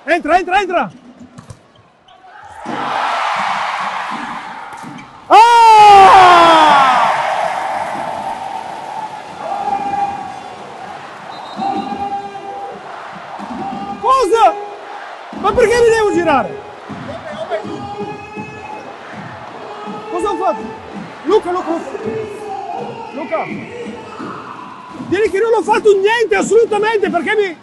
Entra, entra, entra! Ah! Cosa? Ma perché mi devo girare? Cosa ho fatto? Luca, Luca, Luca! Direi che non ho fatto niente, assolutamente, perché mi...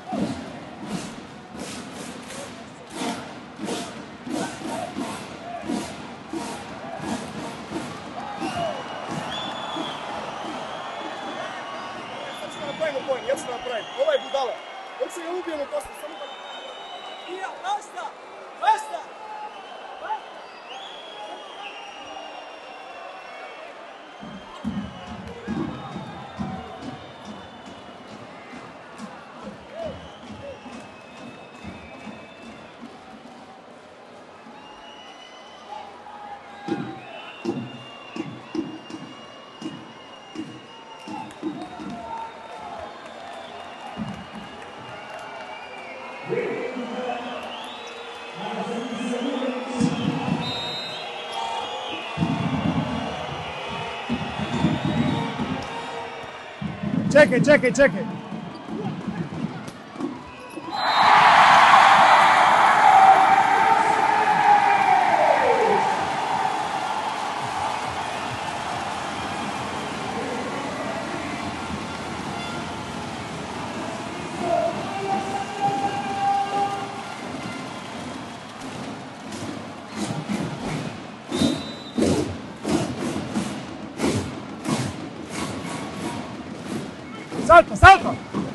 Я что направить? Давай, Будала. Он что, я убью, просто сам. Basta! Basta! Cheque, cheque, cheque. Salta, salta!